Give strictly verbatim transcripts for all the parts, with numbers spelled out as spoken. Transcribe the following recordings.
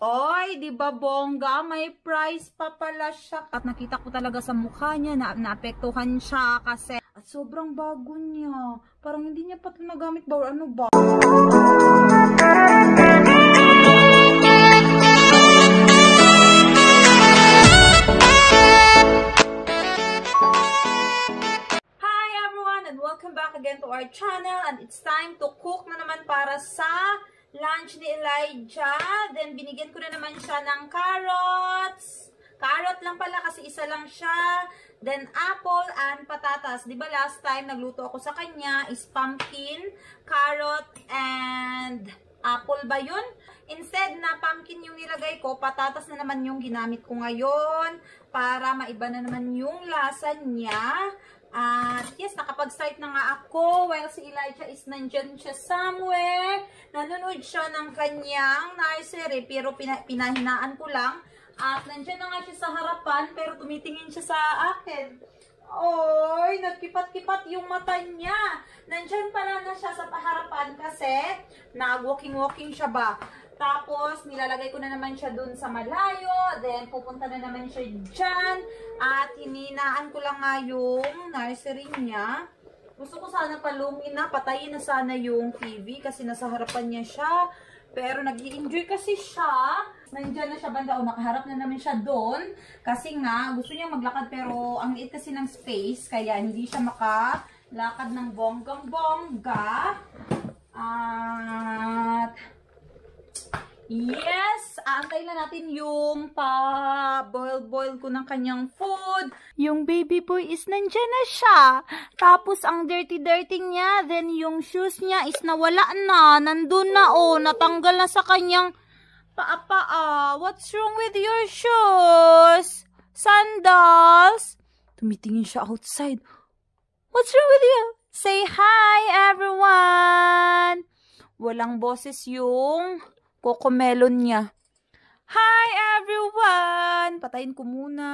Oy, di ba bongga? May price pa pala siya. At nakita ko talaga sa mukha niya na naapektuhan siya kasi at sobrang bago niya. Parang hindi niya pa ito nagamit ba? Ano ba? Hi everyone and welcome back again to our channel, and it's time to cook na naman para sa lunch ni Elijah. Then, binigyan ko na naman siya ng carrots. Carrot lang pala kasi isa lang siya. Then, apple and patatas. Diba last time nagluto ako sa kanya is pumpkin, carrot, and apple ba yun? Instead na pumpkin yung nilagay ko, patatas na naman yung ginamit ko ngayon para maiba na naman yung lasa niya. At uh, yes, nakapag-start na nga ako while si Elijah is nandyan siya somewhere. Nanonood siya ng kanyang nursery pero pina pinahinaan ko lang. At nandyan na nga siya sa harapan pero tumitingin siya sa akin. Oy, nagkipat-kipat yung mata niya. Nandyan pala na siya sa harapan kasi nag-walking-walking siya ba. Tapos, nilalagay ko na naman siya dun sa malayo. Then, pupunta na naman siya dyan. At, hininaan ko lang nga yung nursery niya. Gusto ko sana palungin na, patayin na sana yung T V kasi nasa harapan niya siya. Pero, nag-i-enjoy kasi siya. Nandiyan na siya banda o nakaharap na naman siya doon. Kasi nga, gusto niya maglakad pero ang liit kasi ng space. Kaya, hindi siya makalakad ng bonggang-bongga. At... yes, aantay na natin yung pa-boil-boil ko ng kanyang food. Yung baby boy is nandyan na siya. Tapos, ang dirty-dirty niya. Then, yung shoes niya is nawala na. Nandun na, oh. Natanggal na sa kanyang paa-paa. What's wrong with your shoes? Sandals? Tumitingin siya outside. What's wrong with you? Say hi, everyone! Walang boses yung... Cocomelon niya. Hi everyone! Patayin ko muna.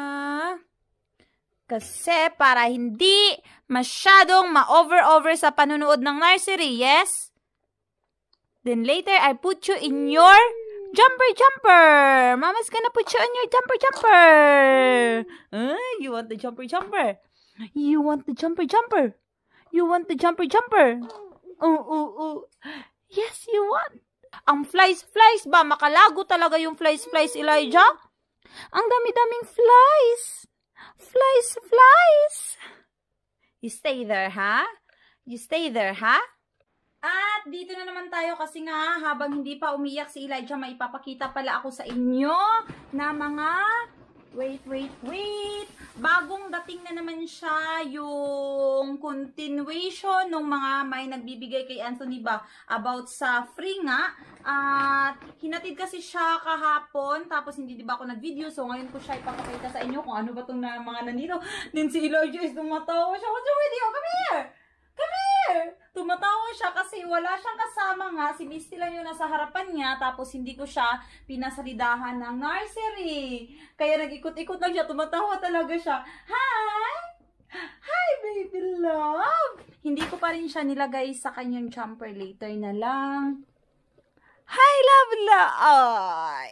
Kasi para hindi masyadong ma-over-over sa panunood ng nursery, yes? Then later, I put you in your jumper-jumper. Mama's gonna put you in your jumper-jumper. Uh, you want the jumper-jumper? You want the jumper-jumper? You want the jumper-jumper? Oh, oh, oh. Yes, you want. Ang flies, flies ba? Makalago talaga yung flies, flies, Elijah? Ang dami-daming flies. Flies, flies. You stay there, ha? You stay there, ha? At dito na naman tayo kasi nga habang hindi pa umiyak si Elijah, maipapakita pala ako sa inyo na mga... Wait, wait, wait. Bagong dating na naman siya yung continuation ng mga may nagbibigay kay Anthony ba about sa free nga. At hinatid kasi siya kahapon tapos hindi di ba ako nag-video. So ngayon ko siya ipapakita sa inyo kung ano ba itong na, mga nandito. Then si Elijah is tumatawa siya. What's your video? Come here! Come here! Tumatawa siya kasi wala siyang kasama nga. Si Misty lang yung nasa harapan niya. Tapos hindi ko siya pinasalidahan ng nursery. Kaya nag-ikot-ikot lang siya. Tumatawa talaga siya. Hi! Hi, baby love! Hindi ko pa rin siya nilagay sa kanyang jumper. Later na lang. Hi, love love!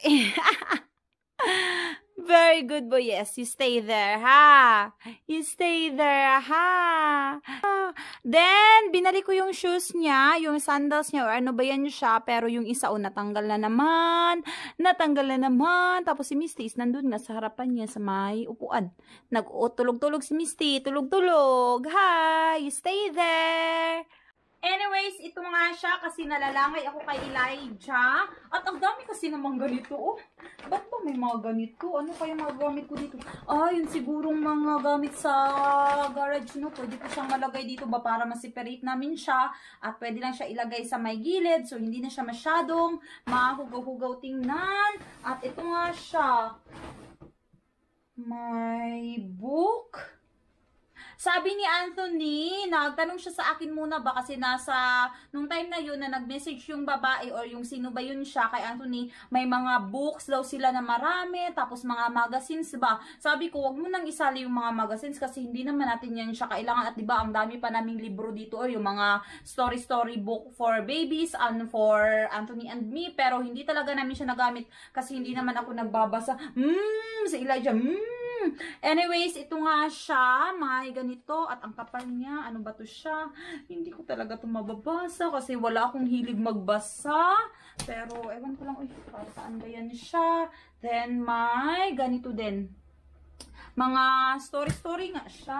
Very good boy. Yes, you stay there, ha? You stay there, ha? Then, binalik ko yung shoes niya, yung sandals niya, or ano ba yan siya, pero yung isa, o, natanggal na naman, natanggal na naman, tapos si Misty is nandun nga sa harapan niya sa may upuan. Nag-tulog-tulog si Misty, tulog-tulog, hi, you stay there. Anyways, ito nga siya kasi nalalangay ako kay Elijah. At ang dami kasi namang ganito. Oh, ba't ba may mga ganito? Ano kaya mga gamit ko dito? Ah, yun sigurong mga gamit sa garage, no? Pwede ko siyang malagay dito ba para ma-separate namin siya. At pwede lang siya ilagay sa may gilid. So, hindi na siya masyadong mahugaw-hugaw tingnan. At ito nga siya. May book. Sabi ni Anthony, nagtanong siya sa akin muna ba kasi nasa, nung time na yun na nag-message yung babae or yung sino ba yun siya kay Anthony, may mga books daw sila na marami, tapos mga magazines ba. Sabi ko, wag mo nang isali yung mga magazines kasi hindi naman natin yan siya kailangan at diba ang dami pa naming libro dito or yung mga story-story book for babies and for Anthony and me, pero hindi talaga namin siya nagamit kasi hindi naman ako nagbabasa. Mmm, si Elijah, mmm. Anyways, ito nga siya, may ganito, at ang kapal niya, ano ba to siya? Hindi ko talaga ito mababasa kasi wala akong hilig magbasa. Pero, ewan ko lang, uy, para saan ba yan siya? Then, may ganito din. Mga story-story nga siya.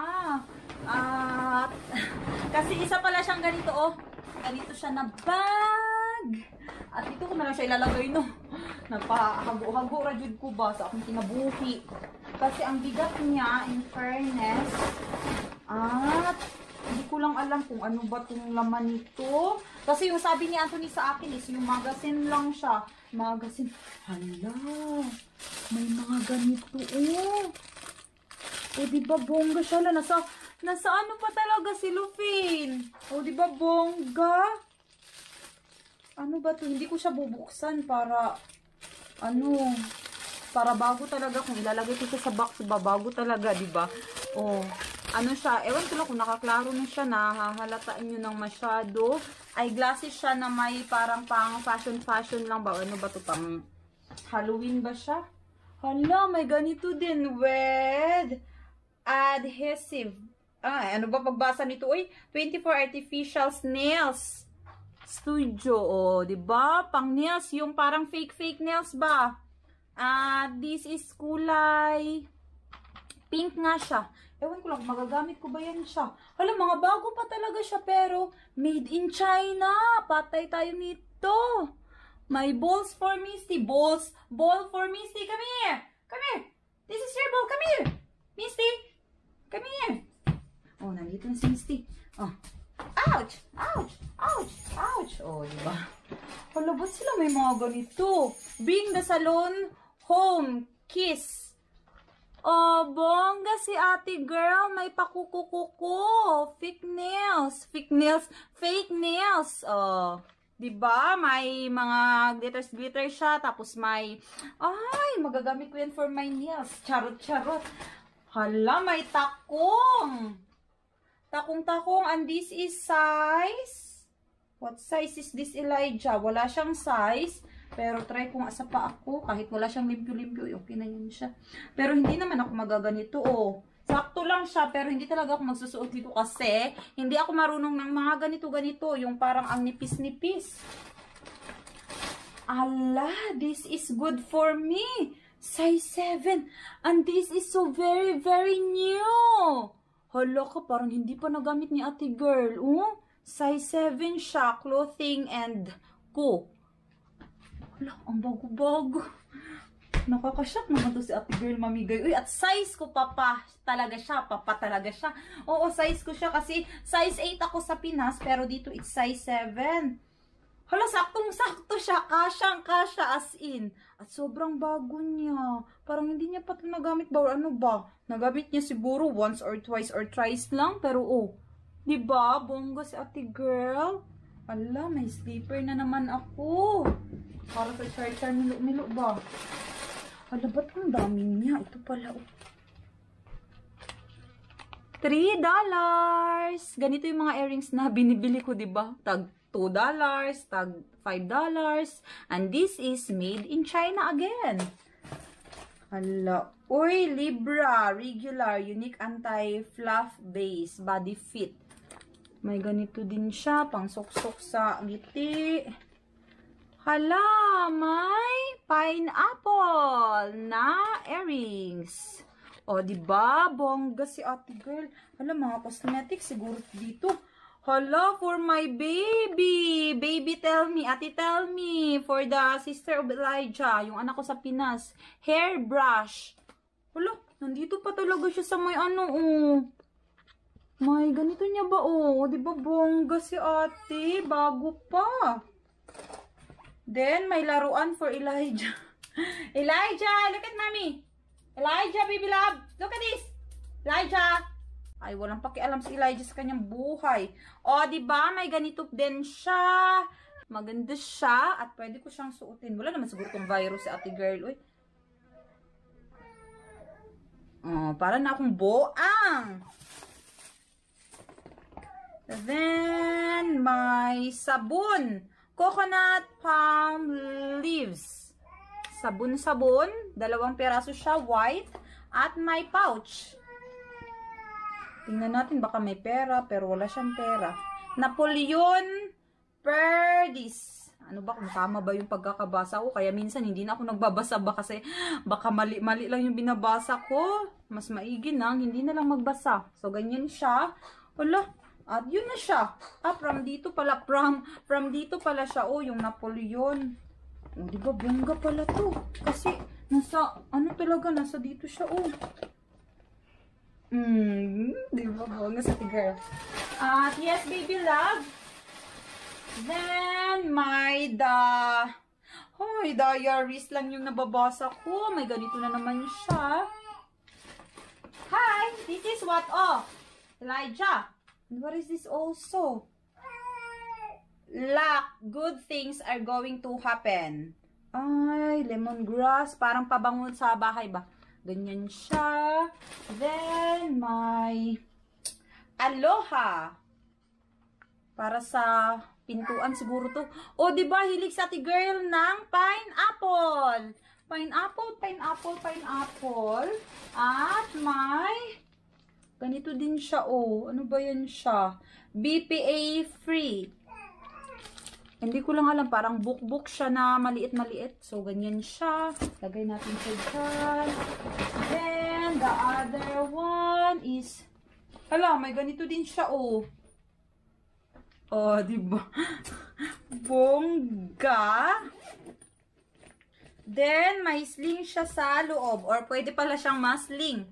At, kasi isa pala siyang ganito, oh. Ganito siya na bag. At ito ko na lang siya ilalagay, no. Napahago-hago, rajud ko ba sa akong kinabuhi. Kasi ang bigat niya, in fairness, at hindi ko lang alam kung ano ba itong laman nito. Kasi yung sabi ni Anthony sa akin is yung magazine lang siya. Magazine. Hala, may mga ganito, oh. O, diba bongga siya? Hala, nasa, nasa ano pa talaga si Lufin? O, diba bongga? Ano ba to? Hindi ko siya bubuksan para, ano, para bago talaga. Kung ilalagay ko siya sa box, ba, bago talaga, diba? O, ano siya, ewan ko lang kung nakaklaro na siya, nahahalataan nyo ng masyado. Eyeglasses siya na may parang pang fashion-fashion lang ba? Ano ba to? Pang Halloween ba siya? Hala, may ganito din. With adhesive. Ay, ano ba pagbasa nito? Uy, twenty-four Artificial Nails Studio. O, diba? Pang nails. Yung parang fake-fake nails ba? Ah, uh, this is kulay pink nga siya. Ewan ko lang, magagamit ko ba yan siya? Hala, mga bago pa talaga siya, pero made in China. Patay tayo nito. My balls for Misty. Balls. Ball for Misty. Come here. Come here. This is your ball. Come here. Misty. Come here. Oh, nandito na si Misty. Oh. Ouch! Ouch! Ouch! Ouch! Oh, diba? Hala, ba't sila may mga ganito? Bring the salon home. Kiss. Oh, bongga si ate girl. May pakukukuko. Fake nails. Fake nails. Fake nails. Oh. Diba? May mga glitters-glitters siya. Tapos may, ay, magagamit ko yan for my nails. Charot-charot. Hala, may takong. Takong-takong. And this is size. What size is this, Elijah? Wala siyang size. Pero try ko nga sa pa ako. Kahit wala siyang limpyo-limpyo, okay na yun siya. Pero hindi naman ako magaganito, oh. Sakto lang siya, pero hindi talaga ako magsusuot dito kasi hindi ako marunong ng mga ganito-ganito. Yung parang ang nipis-nipis. Ala, this is good for me. Size seven. And this is so very, very new. Hala ka, parang hindi pa nagamit ni ate girl. Oh, size seven siya. Clothing and co. Hala, ang bago-bago. Nakakashock naman to si ate girl mamigay. Uy, at size ko pa pa talaga siya. Papa talaga siya. Oo, size ko siya kasi size eight ako sa Pinas. Pero dito it's size seven. Hala, saktong-sakto siya. Kasyang-kasya as in. At sobrang bago niya. Parang hindi niya pa ito nagamit ba? Or ano ba? Nagamit niya siguro once or twice or thrice lang. Pero oh, diba? Bongga si ate girl. Ala, may slipper na naman ako. Para sa char-char milo-milo ba? Hala, ba't ang daming niya? Ito pala, oh. three dollars. Ganito yung mga earrings na binibili ko, diba? Tag two dollars, tag five dollars. And this is made in China again. Hala. Uy, Libra. Regular. Unique anti-fluff base. Body fit. May ganito din siya. Pang sok-sok sa ngiti. Hala, may pineapple na earrings. O, diba? Bongga si ate girl. Hala, mga cosmetics siguro dito. Hala, for my baby. Baby, tell me. Ate, tell me. For the sister of Elijah. Yung anak ko sa Pinas. Hairbrush. Hala, nandito pa talaga siya sa may ano, oh. May ganito niya ba, oh. Diba, bongga si ate. Bago pa. Then, may laruan for Elijah. Elijah, look at mommy. Elijah, baby love. Look at this. Elijah. Ay, walang pakialam si Elijah sa kanyang buhay. O, di ba? May ganito din siya. Maganda siya. At pwede ko siyang suotin. Wala naman siguro tong virus si ate girl. Uy. Oh, para na akong boang. Then, may sabon. Coconut palm leaves. Sabon-sabon. Dalawang piraso siya. White. At may pouch. Tingnan natin, baka may pera, pero wala siyang pera. Napoleon Perdis. Ano ba, kung tama ba yung pagkakabasa ko? Kaya minsan hindi na ako nagbabasa ba kasi baka mali-mali lang yung binabasa ko. Mas maigi na, hindi na lang magbasa. So, ganyan siya. Wala. At yun na siya. Ah, from dito pala, from, from dito pala siya. Oh, yung Napoleon. Oh, di ba, bongga pala to. Kasi, nasa, ano talaga, nasa dito siya, oh. Hmm, di ba, bongga sa girl. At yes, baby love. Then, my the, hoy, diaries lang yung nababasa ko. May ganito na naman siya. Hi, this is what, oh, Elijah. And what is this also? Luck, good things are going to happen. Ay, lemongrass. Parang pabangon sa bahay ba? Ganyan siya. Then, may aloha. Para sa pintuan siguro to. O, diba, hilig sa ati girl ng pineapple. Pineapple, pineapple, pineapple. At may ganito din siya, oh. Ano ba yan siya? B P A free. Hindi ko lang alam. Parang book-book siya na maliit-maliit. So, ganyan siya. Lagay natin siya dyan. Then, the other one is, hala, may ganito din siya, oh. Oh, diba? Bongga. Then, may sling siya sa loob. Or, pwede pala siyang masling.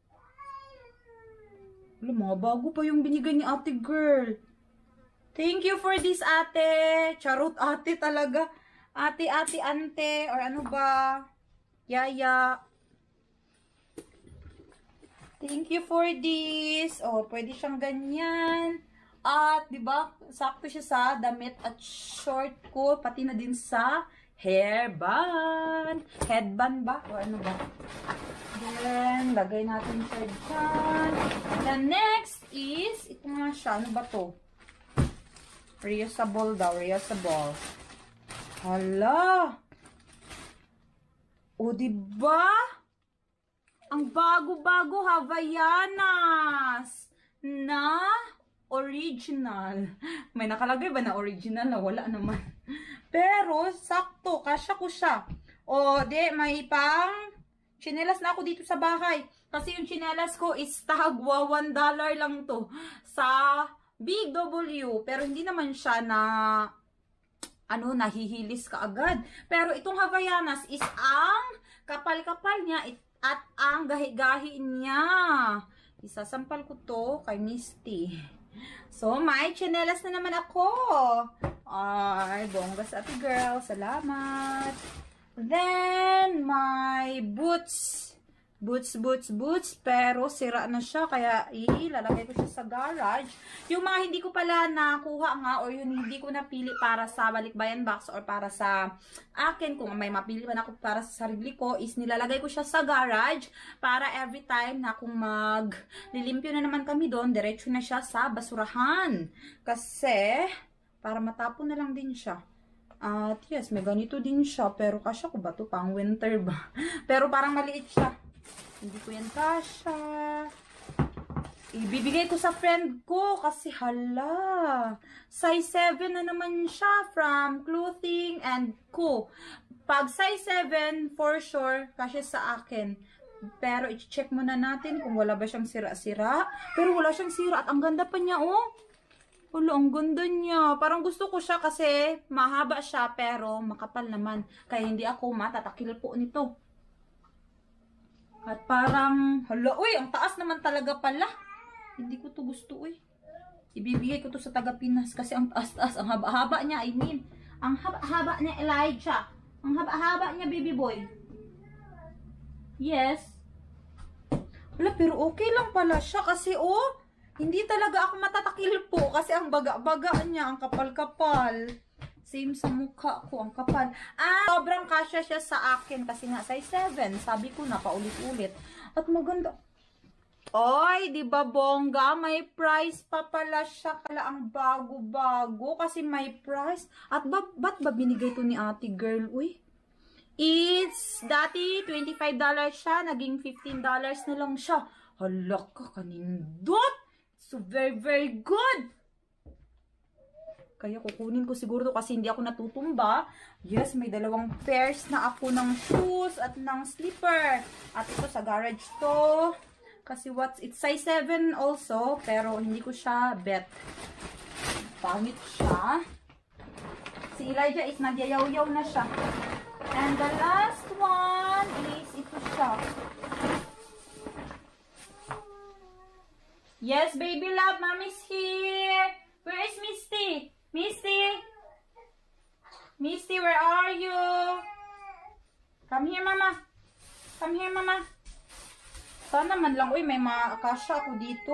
Wala, mga bago pa yung binigay ni ate girl. Thank you for this, ate. Charot, ate talaga. Ate, ate, ante. Or ano ba? Yaya. Thank you for this. Oh, pwede siyang ganyan. At, di ba, sakto siya sa damit at short ko. Pati na din sa hairband. Headband ba? O ano ba? Then, lagay natin siya dyan. The next is, ito nga siya. Ano ba to? Reusable daw. Reusable. Hala! O, diba? Ang bago-bago Havaianas na original. May nakalagay ba na original? Na wala naman. Pero, sakto. Kasya ko siya. O, di, may pang chinelas na ako dito sa bahay. Kasi yung chinelas ko is tagwa one dollar lang to. Sa Big W. Pero hindi naman siya na ano, nahihilis ka agad. Pero itong Havaianas is ang kapal-kapal niya at ang gahi-gahi niya. Isasampal ko to kay Misty. So, may chinelas na naman ako. Ay, bongga sa ate girl. Salamat. Then, my boots. Boots, boots, boots. Pero, sira na siya. Kaya, ilalagay ko siya sa garage. Yung mga hindi ko pala nakuha nga or yung hindi ko napili para sa balikbayan box or para sa akin, kung may mapili man ako para sa sarili ko, is nilalagay ko siya sa garage para every time na kung maglilimpyo na naman kami doon, diretso na siya sa basurahan. Kasi, para matapon na lang din siya. At yes, may ganito din siya. Pero kasya ko ba ito? Pang winter ba? Pero parang maliit siya. Hindi ko yan kasya. Ibibigay ko sa friend ko kasi hala. Size seven na naman siya from Clothing and Co. Pag size seven, for sure, kasya sa akin. Pero i-check muna natin kung wala ba siyang sira-sira. Pero wala siyang sira at ang ganda pa niya, oh. Wala, ang ganda niya. Parang gusto ko siya kasi mahaba siya pero makapal naman. Kaya hindi ako matatakil po nito. At parang, hala, uy, ang taas naman talaga pala. Hindi ko to gusto, uy. Ibibigay ko to sa taga Pinas kasi ang taas-taas, ang haba-haba niya, I mean. Ang haba-haba niya, Elijah. Ang haba-haba niya, baby boy. Yes. Wala, pero okay lang pala siya kasi oh, hindi talaga ako matatakil po kasi ang baga-baga niya, ang kapal-kapal. Same sa mukha ko, ang kapal. Ah, sobrang kasya siya sa akin kasi nga size seven. Sabi ko na paulit-ulit. At maganda. Oy, di ba bongga? May price pa pala siya. Kala ang bago-bago kasi may price. At ba, ba't ba binigay to ni ate girl? Uy. It's dati twenty-five dollars siya, naging fifteen dollars na lang siya. Hala ka, kanindot! So very very good! Kaya kukunin ko siguro to kasi hindi ako natutumba. Yes, may dalawang pairs na ako ng shoes at ng slipper. At ito sa garage to. Kasi what's, it's size seven also, pero hindi ko siya bet. Pangit siya. Si Elijah is nagyayaw-yaw na siya. And the last one is ito siya. Yes, baby love, mommy's here. Where is Misty? Misty? Misty, where are you? Come here, mama. Come here, mama. Sana man lang, uy, may mga akasya ako dito.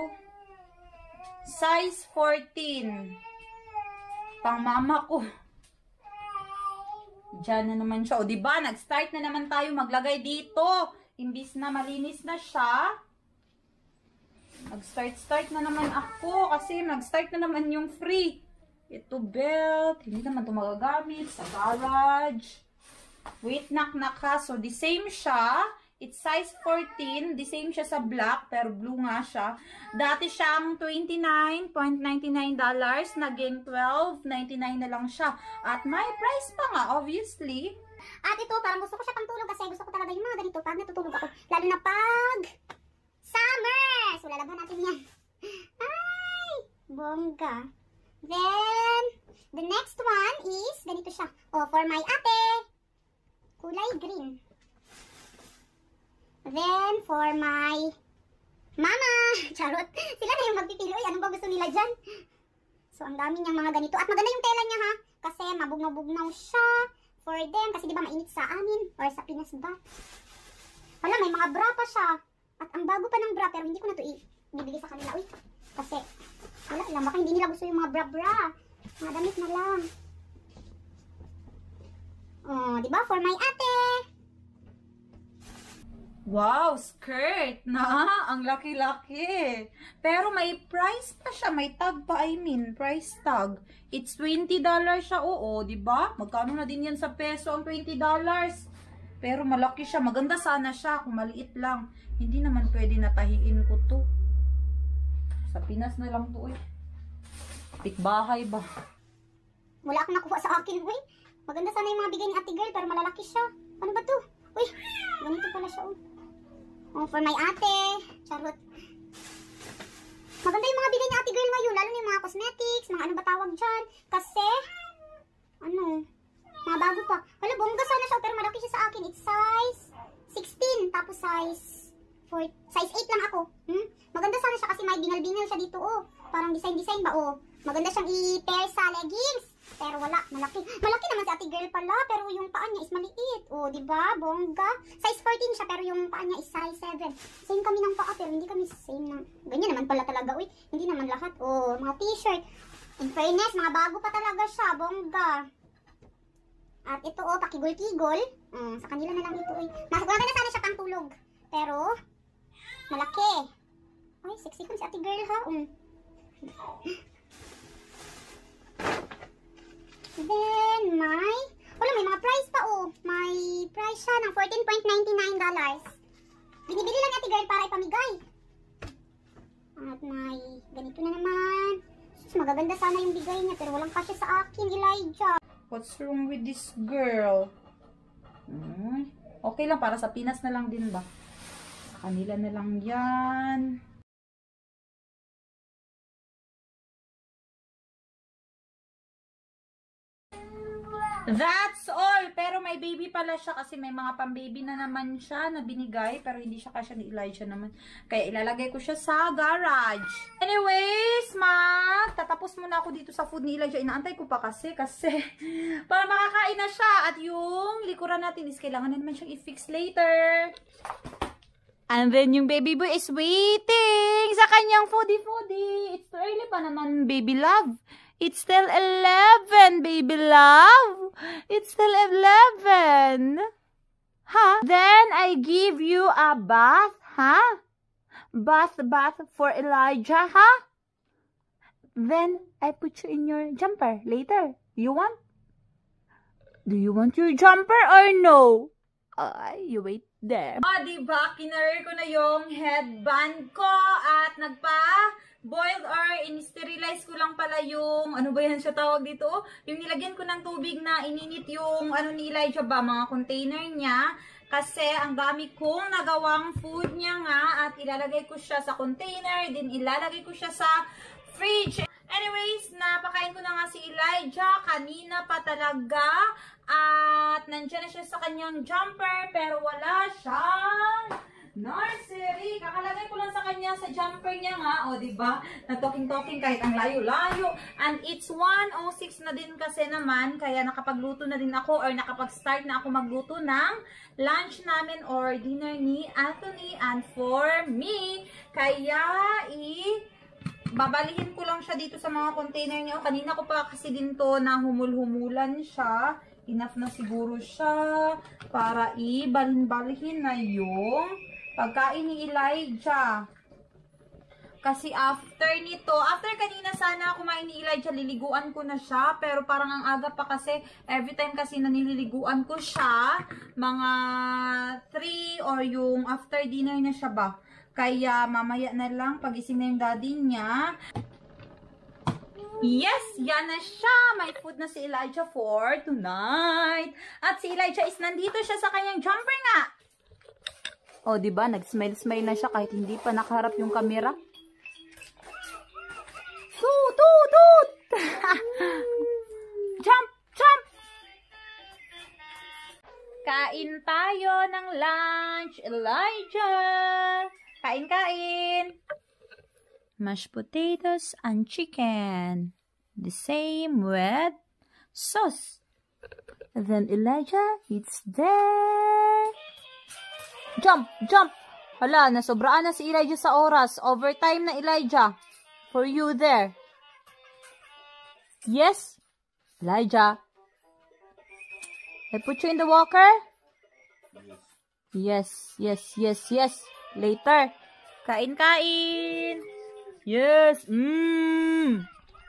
Size fourteen. Pang mama ko. Diyan na naman siya. O, diba? Nag-start na naman tayo maglagay dito. Imbis na malinis na siya. Nag-start-start na naman ako. Kasi nag-start na naman yung free. Ito belt. Hindi naman ito magagamit. Sa garage. Wait, knock-knock ha. So, the same siya. It's size fourteen. The same siya sa black. Pero blue nga siya. Dati siyang twenty-nine ninety-nine dollars. Naging twelve ninety-nine na lang siya. At may price pa nga, obviously. At ito, parang gusto ko siya pang tulog kasi gusto ko talaga yung mga ganito pag natutulog ako. Lalo na pag summer! So, lalagyan natin yan. Ay! Bongga. Then, the next one is, ganito siya. Oh, for my ate. Kulay green. Then, for my mama. Charot. Sila na yung magpipili. Uy, anong ba gusto nila dyan? So, ang dami niyang mga ganito. At maganda yung tela niya ha. Kasi mabugnaw-bugnaw siya. For them. Kasi di ba mainit sa amin. Or sa Pinas ba? Wala, may mga bra pa siya. At ang bago pa ng bra. Pero hindi ko na ito ibibigay sa kanila. Uy. Kasi, wala lang. Baka hindi nila gusto yung mga bra-bra. Mga damit na lang. Oh, di ba? For my ate. Wow, skirt na. Ang laki-laki. Pero may price pa siya. May tag pa, I mean. Price tag. It's twenty dollars siya. Oo, diba? Magkano na din yan sa peso ang twenty dollars. Pero malaki siya. Maganda sana siya kung maliit lang. Hindi naman pwede natahiin ko to. Sa Pinas na lang to, eh. Pikbahay ba? Wala akong nakuha sa akin, uy. Maganda sana yung mga bigay ni ate girl, pero malalaki siya. Ano ba to? Uy, ganito pala siya, oh. Oh, for my ate. Charot. Maganda yung mga bigay ni ate girl ngayon, lalo na yung mga cosmetics, mga ano ba tawag dyan. Kasi, ano, mga bago pa. Wala, bongga sana siya, pero malaki siya sa akin. It's size sixteen, tapos size four, size eight lang ako. Hmm? Maganda sana siya kasi may bingal-bingal siya dito, oh. Parang design-design ba, oh. Maganda siyang i-pair sa leggings. Pero wala, malaki. Malaki naman si ate girl pala, pero yung paa niya is maliit. O, di ba? Bongga. Size fourteen siya, pero yung paa niya is size seven. Same kami ng paa, pero hindi kami same na. Ganyan naman pala talaga, uy. Hindi naman lahat. O, mga t-shirt. In fairness, mga bago pa talaga siya. Bongga. At ito, oh, pakigol-kigol. Um, sa kanila na lang ito, uy. Maganda na sana siya pang tulog. Pero, malaki. Ay, sexy ko si ate girl, ha? Um. Then, may... Wala, may mga price pa, oh. May price siya ng fourteen ninety-nine dollars. Binibili lang natin, girl, para ipamigay. At may ganito na naman. Sus, magaganda sana yung bigay niya, pero walang kasya sa akin, Elijah. What's wrong with this girl? Hmm. Okay lang, para sa Pinas na lang din ba? Sa kanila na lang yan. That's all! Pero may baby pala siya kasi may mga pang-baby na naman siya na binigay. Pero hindi siya kasya ni Elijah naman. Kaya ilalagay ko siya sa garage. Anyways, mag tatapos muna ako dito sa food ni Elijah. Inaantay ko pa kasi kasi para makakain na siya. At yung likuran natin is kailangan na naman siyang i-fix later. And then yung baby boy is waiting sa kanyang foodie-foodie. It's too early pa naman, baby love. It's still eleven, baby love. It's still eleven. Huh? Then I give you a bath, huh? Bath, bath for Elijah, huh? Then I put you in your jumper later. You want? Do you want your jumper or no? Uh, you wait there. Ah, diba? Kinarir ko na yung headband ko at nagpa-boiled or in-sterilize ko lang pala yung, ano ba yan siya tawag dito? Yung nilagyan ko ng tubig na ininit yung, ano ni Elijah ba, mga container niya. Kasi ang dami kong nagawang food niya nga at ilalagay ko siya sa container, din ilalagay ko siya sa fridge. Anyways, napakain ko na nga si Elijah kanina pa talaga. At nandiyan na siya sa kanyang jumper pero wala siyang nursery. Kakalagay ko lang sa kanya sa jumper niya nga. O, diba? Nag-talking-talking kahit ang layo-layo. And it's one oh six na din kasi naman. Kaya nakapagluto na din ako or nakapag-start na ako magluto ng lunch namin or dinner ni Anthony and for me. Kaya, i- babalihin ko lang siya dito sa mga container niya. O, kanina ko pa kasi din to na humul-humulan siya. Enough na siguro siya para ibalhin-balhin na yung pagkain ni Elijah. Kasi after nito, after kanina sana kumain ni Elijah, liliguan ko na siya. Pero parang ang aga pa kasi, every time kasi na nililiguan ko siya, mga three or yung after dinner na siya ba. Kaya mamaya na lang, pagising na yung daddy niya. Yes, yan na siya. May food na si Elijah for tonight. At si Elijah is nandito siya sa kanyang jumper nga. O, diba? Nag-smile-smile na siya kahit hindi pa nakaharap yung camera. Toot, toot, toot! Jump, jump! Kain tayo ng lunch, Elijah! Kain, kain! Mashed potatoes and chicken. The same with sauce. And then Elijah, it's there. Jump, jump. Hala, nasobraan na si Elijah sa oras. Overtime na Elijah. For you there. Yes, Elijah. I put you in the walker? Yes, yes, yes, yes. Later. Kain, kain. Yes! Mmm!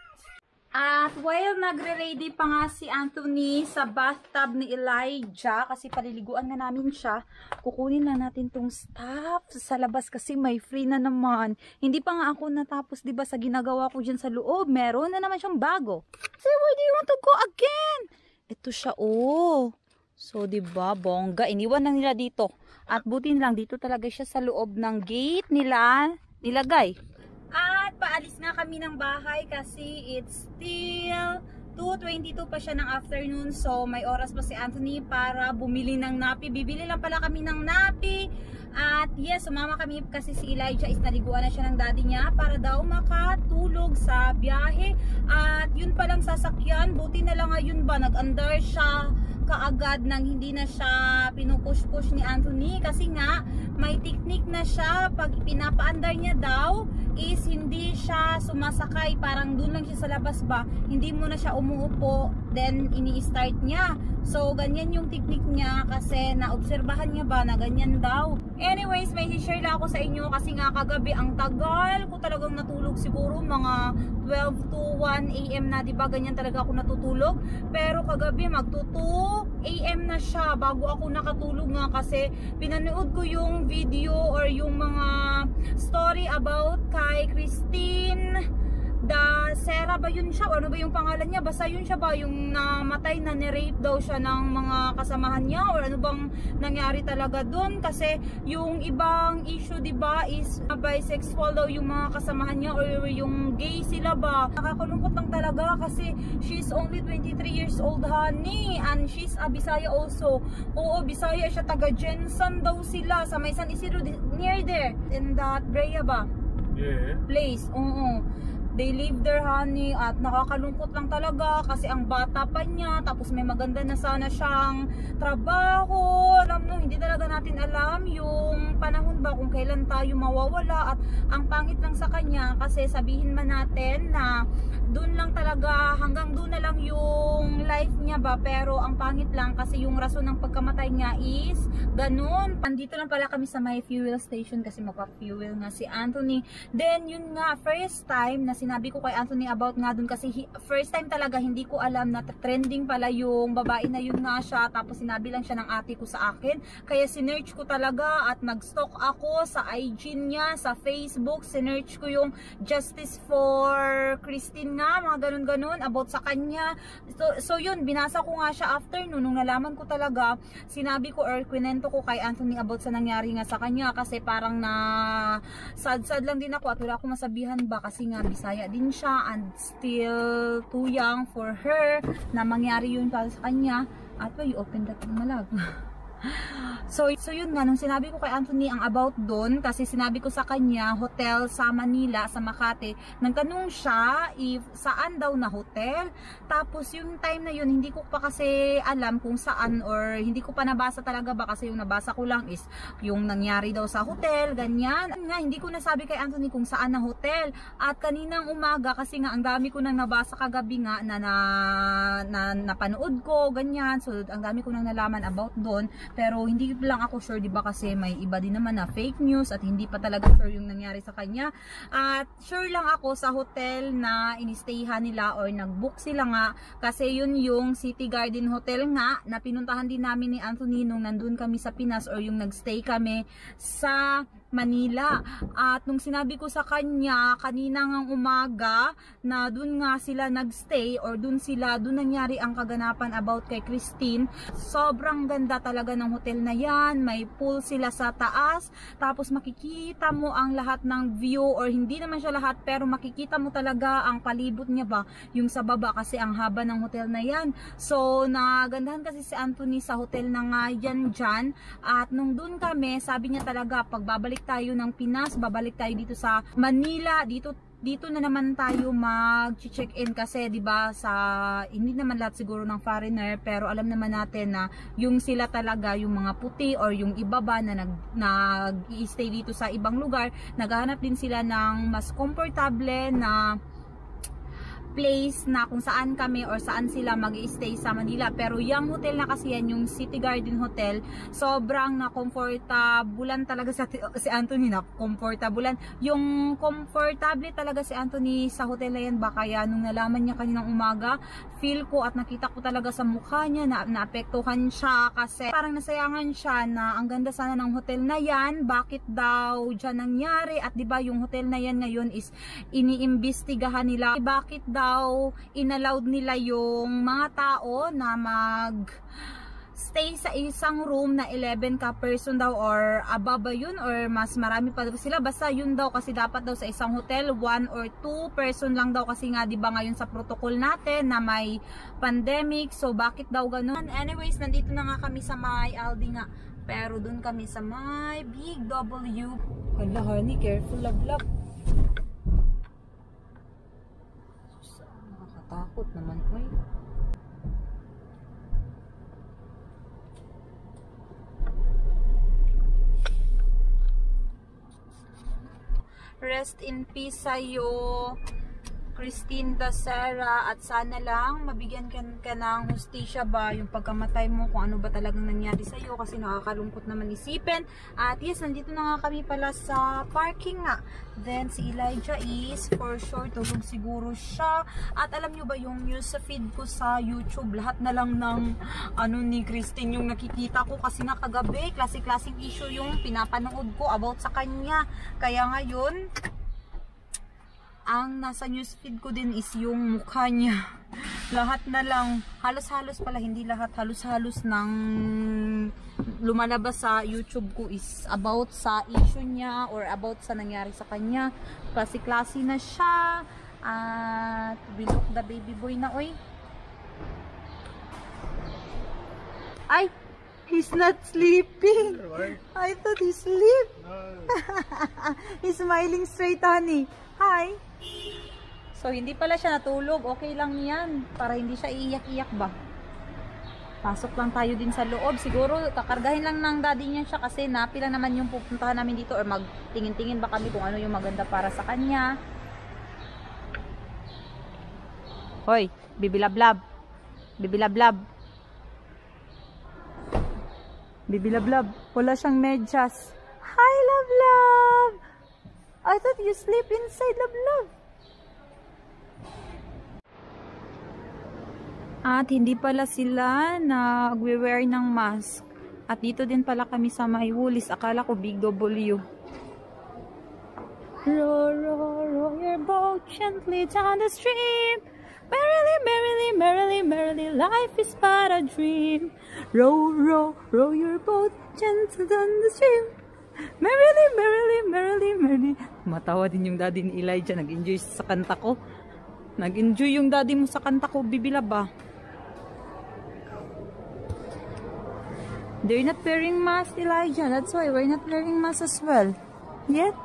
At while nagre-ready pa nga si Anthony sa bathtub ni Elijah, kasi paliliguan na namin siya, kukunin na natin tong stuff sa labas kasi may free na naman. Hindi pa nga ako natapos, diba, sa ginagawa ko dyan sa loob. Meron na naman siyang bago. So, where do you want to go again? Ito siya, oh. So, diba, bongga. Iniwan na nila dito. At butin lang, dito talaga siya sa loob ng gate nila nilagay. At paalis nga kami ng bahay kasi it's still two twenty-two pa siya ng afternoon. So may oras pa si Anthony para bumili ng napi. Bibili lang pala kami ng napi. At yes, sumama kami kasi si Elijah is naliguan na siya ng daddy niya para daw makatulog sa biyahe. At yun palang sasakyan, buti na lang ngayon ba nag-under siya kaagad nang hindi na siya pinupush-push ni Anthony kasi nga may technique na siya. Pag pinapa-under niya daw is hindi siya sumasakay, parang dun lang siya sa labas ba, hindi mo na siya umuupo, then ini-start niya. So ganyan yung technique niya kasi naobserbahan niya ba na ganyan daw. Anyways, may share lang ako sa inyo kasi nga kagabi ang tagal ko talagang natulog, siguro mga twelve to one A M na, diba? Ganyan talaga ako natutulog. Pero kagabi magto two A M na siya bago ako nakatulog nga kasi pinanood ko yung video or yung mga story about kay Christine Da Sera ba yun siya? O ano ba yung pangalan niya? Basta yun siya ba? Yung namatay na ni-rape daw siya ng mga kasamahan niya? O ano bang nangyari talaga dun? Kasi yung ibang issue, diba, is uh, bisexual daw yung mga kasamahan niya or yung gay sila ba? Nakakalungkot lang talaga kasi she's only twenty-three years old, honey. And she's a Bisaya also. Oo, Bisaya siya. Taga Jensen daw sila. Sa may San Isidro, near there. In that Brea ba? Yeah. Place. Oo. They live there, honey, at nakakalungkot lang talaga kasi ang bata pa niya, tapos may maganda na sana siyang trabaho. Alam mo, hindi talaga natin alam yung panahon ba kung kailan tayo mawawala. At ang pangit lang sa kanya kasi sabihin man natin na dun lang talaga, hanggang dun na lang yung life niya ba, pero ang pangit lang kasi yung rason ng pagkamatay niya is ganun. Andito lang pala kami sa may fuel station kasi magpa-fuel nga si Anthony. Then yun nga, first time na sinabi ko kay Anthony about nga dun kasi he, first time talaga hindi ko alam na trending pala yung babae na yun nga siya, tapos sinabi lang siya ng ate ko sa akin, kaya sinearch ko talaga at nag-stalk ako sa I G niya, sa Facebook, sinearch ko yung Justice for Christine nga, mga ganun-ganun about sa kanya. So, so yun, binasa ko nga siya after nun, nung nalaman ko talaga, sinabi ko or kwento ko kay Anthony about sa nangyari nga sa kanya kasi parang na sad-sad lang din ako at wala akong masabihan ba kasi nga Bisaya din siya and still too young for her na mangyari yun para sa kanya. At you open that malag. So, so yun nga, nung sinabi ko kay Anthony ang about doon, kasi sinabi ko sa kanya, hotel sa Manila, sa Makati, nagtanong siya if saan daw na hotel. Tapos yung time na yun, hindi ko pa kasi alam kung saan or hindi ko pa nabasa talaga ba kasi yung nabasa ko lang is yung nangyari daw sa hotel, ganyan. Nga, hindi ko nasabi kay Anthony kung saan na hotel. At kaninang umaga, kasi nga ang dami ko nang nabasa kagabi nga na, na, na napanood ko, ganyan. So, ang dami ko nang nalaman about doon. Pero hindi lang ako sure, di ba, kasi may iba din naman na fake news at hindi pa talaga sure yung nangyari sa kanya. At sure lang ako sa hotel na inistayhan nila or nag-book sila nga kasi yun yung City Garden Hotel nga na pinuntahan din namin ni Anthony nung nandun kami sa Pinas or yung nagstay kami sa Manila. At nung sinabi ko sa kanya kanina ngang umaga na dun nga sila nagstay or dun sila, dun nangyari ang kaganapan about kay Christine, sobrang ganda talaga ng hotel na yan. May pool sila sa taas, tapos makikita mo ang lahat ng view or hindi naman siya lahat pero makikita mo talaga ang palibot niya ba, yung sa baba kasi ang haba ng hotel na yan. So nagandahan kasi si Anthony sa hotel na nga yan dyan. At nung dun kami, sabi niya talaga pagbabalik tayo ng Pinas, babalik tayo dito sa Manila, dito dito na naman tayo mag-check-in kasi 'di ba sa hindi naman lahat siguro ng foreigner pero alam naman natin na yung sila talaga yung mga puti or yung iba ba na nag nag-i-stay dito sa ibang lugar, naghahanap din sila ng mas komportable na place na kung saan kami or saan sila mag-i-stay sa Manila. Pero yung hotel na kasi yan, yung City Garden Hotel, sobrang na comfortablean talaga sa si Anthony, na comfortablean. Yung comfortable talaga si Anthony sa hotel na yan ba, kaya nung nalaman niya kaninang umaga, feel ko at nakita ko talaga sa mukha niya na naapektuhan siya kasi parang nasayangan siya na ang ganda sana ng hotel na yan, bakit daw dyan nangyari. At diba yung hotel na yan ngayon is iniimbestigahan nila bakit daw inallowed nila yung mga tao na mag stay sa isang room na eleven ka person daw or above yun or mas marami pa daw sila, basta yun daw kasi dapat daw sa isang hotel one or two person lang daw kasi nga diba ngayon sa protocol natin na may pandemic, so bakit daw ganun. Anyways, nandito na nga kami sa may Aldi nga, pero dun kami sa may Big W. Hala honey, careful, love love. Takot naman ko eh. Rest in peace sa'yo, Christine Dasera, at sana lang mabigyan ka, ka ng hustisya ba yung pagkamatay mo, kung ano ba talagang nangyari sa'yo kasi nakakalungkot naman isipin. At yes, nandito na nga kami pala sa parking nga. Then si Elijah is for sure tulog siguro siya. At alam nyo ba yung news sa feed ko sa YouTube, lahat na lang ng ano ni Christine yung nakikita ko kasi nga kagabi klase-klaseng issue yung pinapanood ko about sa kanya. Kaya ngayon ang nasa newsfeed ko din is yung mukha niya. Lahat na lang, halos-halos pala, hindi lahat, halos-halos ng lumalabas sa YouTube ko is about sa issue niya or about sa nangyari sa kanya. Klase-klase na siya. At we look the baby boy na, oy. Ay! He's not sleeping. I thought he sleep. He's smiling straight, honey. Hi. So, hindi pala siya natulog. Okay lang yan. Para hindi siya iiyak-iyak ba? Pasok lang tayo din sa loob. Siguro, kakargahin lang ng daddy niya siya kasi napi lang naman yung pupuntahan namin dito or magtingin-tingin ba kami kung ano yung maganda para sa kanya. Hoy, bibilablab. Bibilablab. Bibilablab. Wala siyang medyas. Hi, love, love. I thought you sleep inside, love, love. At hindi pala sila nagwe-wear ng mask. At dito din pala kami sa may Woolies. Akala ko Big W. Row, row, row your boat gently down the stream. Merrily, merrily, merrily, merrily, life is but a dream. Row, row, row your boat gently down the stream. Merrily, merrily, merrily, merrily. Matawa din yung daddy ni Elijah. Nag-enjoy sa kanta ko. Nag-enjoy yung daddy mo sa kanta ko, bibilab ba? They're not wearing mask, Elijah. That's why we're not wearing mask as well. Yet.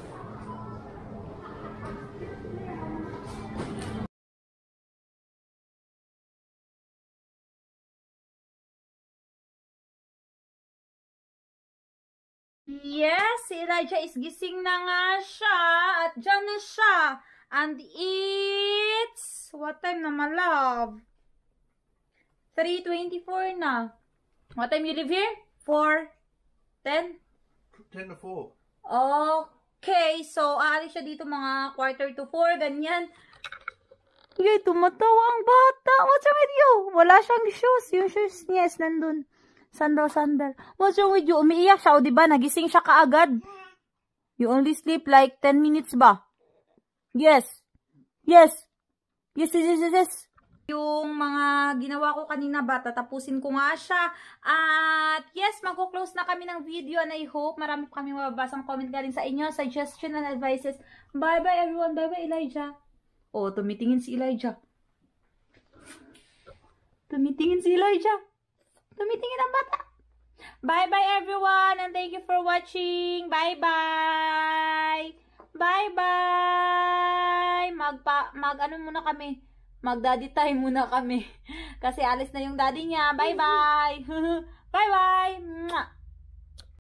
Yes, si Elijah is gising na nga siya. At dyan na siya. And it's... What time na, my love? three twenty-four na. What time you live here? four? ten? ten to four. Okay. So, aalis siya dito mga quarter to four. Ganyan. Yay, tumatawa ang bata. What's wrong with you? Wala siyang shoes. Yung shoes niya is nandun. Sandal, sandal. What's wrong with you? Umiiyak siya. O diba? Nagising siya kaagad. You only sleep like ten minutes ba? Yes. Yes. Yes, yes, yes, yes. Yung mga ginawa ko kanina ba, tatapusin ko nga siya. At yes, magko-close na kami ng video and I hope marami pa kami mababasang comment galing sa inyo, suggestion and advices. Bye-bye everyone. Bye-bye Elijah. Oh, tumitingin si Elijah. Tumitingin si Elijah. Tumitingin ang bata. Bye-bye everyone and thank you for watching. Bye-bye. Bye-bye. Magpa, mag ano muna kami. Mag-daddy time muna kami. Kasi alis na yung daddy niya. Bye-bye. Bye-bye.